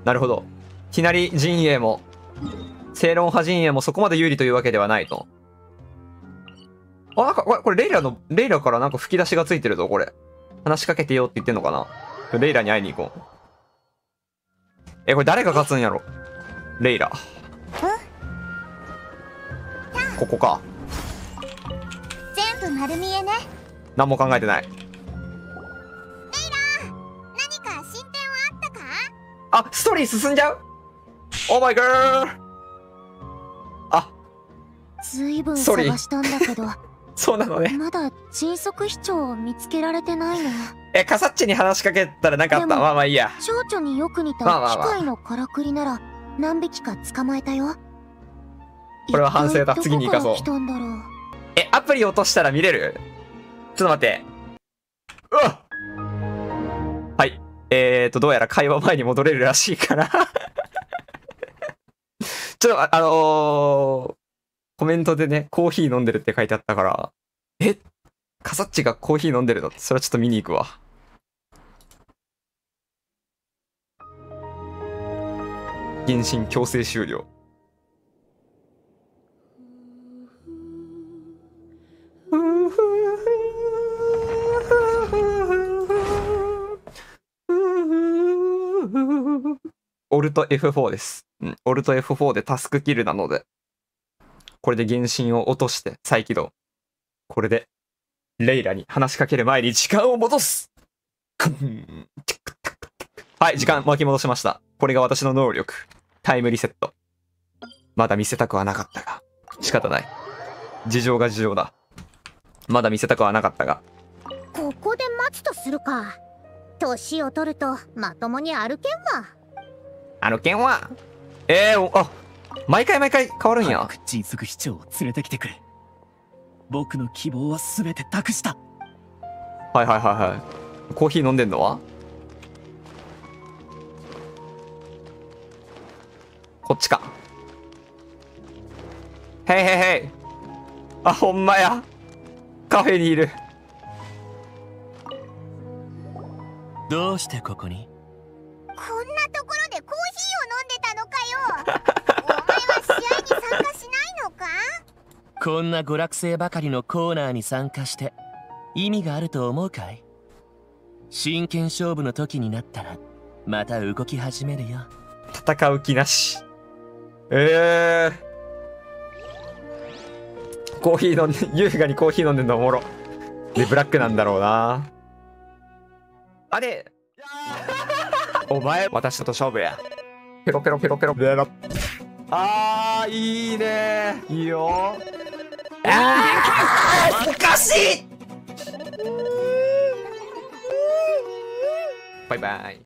なるほど。ティナリ陣営も、正論派陣営もそこまで有利というわけではないと。あ、なんか、これレイラからなんか吹き出しがついてるぞ、これ。話しかけてよって言ってんのかな。レイラに会いに行こう。これ誰が勝つんやろ。レイラ。ここか。 全部丸見えね。 何も考えてない。 レイラ、何か進展はあったか？ あ、ストーリー進んじゃう？オーマイガー。あ、 ずいぶん探したんだけどそうなのね。 まだ迅速飛鳥を見つけられてないの。 カサッチに話しかけたらなんかあった。まあまあいいや。 蝶々によく似た機械のからくりなら何匹か捕まえたよ。 これは反省だ。次に生かそう。アプリ落としたら見れる？ちょっと待って。うわっ。はい。どうやら会話前に戻れるらしいからちょっとコメントでね、コーヒー飲んでるって書いてあったから、カサッチがコーヒー飲んでるの？それはちょっと見に行くわ。原神強制終了。オルト F4 です。オルト F4 でタスクキルなので、これで原神を落として再起動。これで、レイラに話しかける前に時間を戻すはい、時間巻き戻しました。これが私の能力。タイムリセット。まだ見せたくはなかったが、仕方ない。事情が事情だ。まだ見せたくはなかったが。 ここで待つとするか。年を取るとまともに歩けんわ。 歩けんわ。あ、毎回変わるんや。 迅速飛鳥を連れてきてくれ。僕の希望は全て託した。 はい。コーヒー飲んでんのはこっちか。へい。あ、ほんまや。カフェにいる。 どうしてここに？ こんなところでコーヒーを飲んでたのかよ。お前は試合に参加しないのか？ こんな娯楽性ばかりのコーナーに参加して意味があると思うかい？真剣勝負の時になったらまた動き始めるよ。 戦う気なし。コーヒー飲んで、優雅にコーヒー飲んでんのおもろ。で、ブラックなんだろうな。あれお前、私と勝負や。ペロ。いいね。いいよ。おかしい。バイバイ。